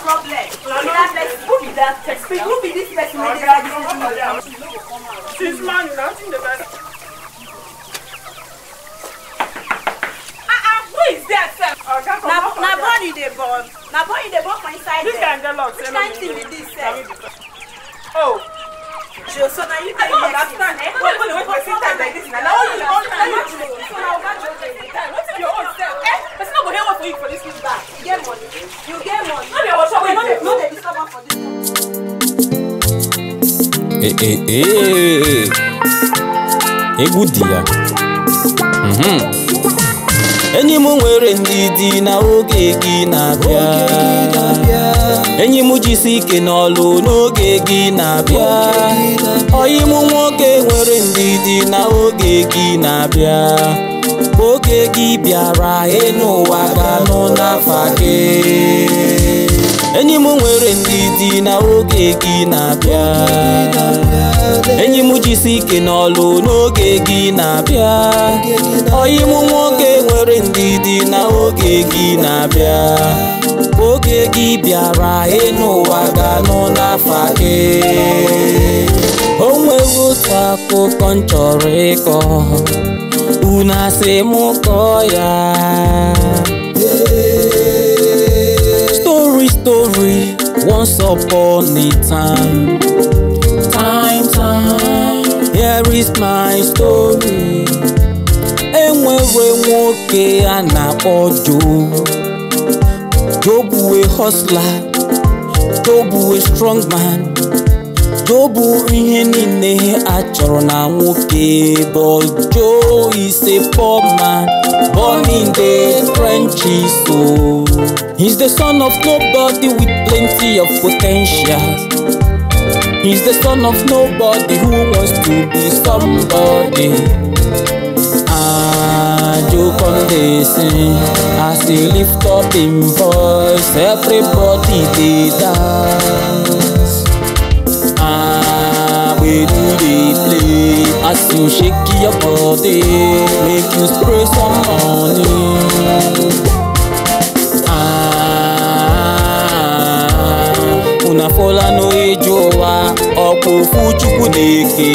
problem? Who be that person? Who be this person? This man, nothing the best. Who is that, sir? Na body they born. Na body they born for inside there. This can get locked. Which kind thing with this, sir? Oh. So now you can understand. Wait, person time like this. Now you don't know. So now what you time? What's your own self? Person not go here work for you for this week back. You get money. You get money. No, they disturb for this. Good dear. Enyi mu nwere ndidi na oge gị na-abịa. Enyi mu jisi ike n'ọlụ n'oge gị na-abịa. Oyi mu nwoke nwere ndidi na oge gị na-abịa. Oge gị bịara n'ụwa ga-anọ n'afa gị. Enyi mu nwere ndidi na oge gị na-abịa. Enyi mu jisi ike n'ọlụ n'oge gị na-abịa. Oyi mu nwoke nwere ndidi na oge gị na-abịa. Oge gị bịara n'ụwa ga-anọ n'afa gị. O nwere otu akụkọ m chọrọ ịkọ, unu asị m kọọ ya. Story, once upon a time. Here is my story. Enwere nwoke a na-akpọ Job bụ a hustler, Job bụ a strong man, Job bụ ihe niile a chọrọ na nwoke. But Job is a poor man, born in the trenches. So he's the son of nobody with plenty of potential. He's the son of nobody who wants to be somebody. Job on the sing as he lift up him voice, everybody they dance. We do they play as you shake your body, make you spray some money. Una fola no ejoa, opo fuchukwu neke.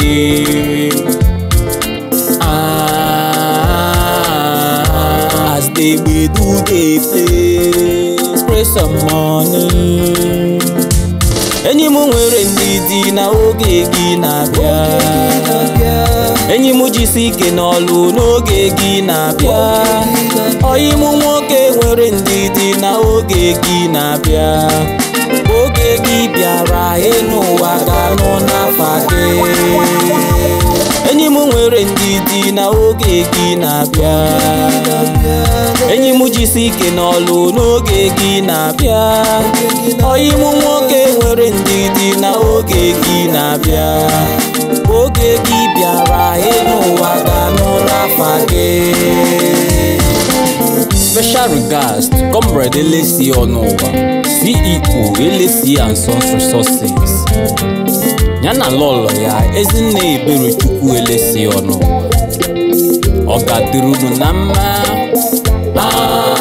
As they do they play, spray some money. Enyi mu nwere ndidi na oge gị na-abịa. Enyi mu jisi ike n'ọlụ n'oge gị na-abịa. Oyi mu nwoke nwere ndidi na oge gị na-abịa. Oge gị bịara n'ụwa ga-anọ n'afa gị. Enyi mu nwere ndidi na oge gị na-abịa. Enyi mu jisi ike n'ọlụ n'oge gị na-abịa. Oyi mu nwoke nwere ndidi na oge gị na-abịa. Oge gị bịara n'ụwa ga-anọ n'afa gị. Special regards to Comrade Elesi Onowa, CEO Elesi and Sons Resources. Yana lolo ya Ezinne Eberechukwu Elesi Onowa. Oga dịrị unu na mma.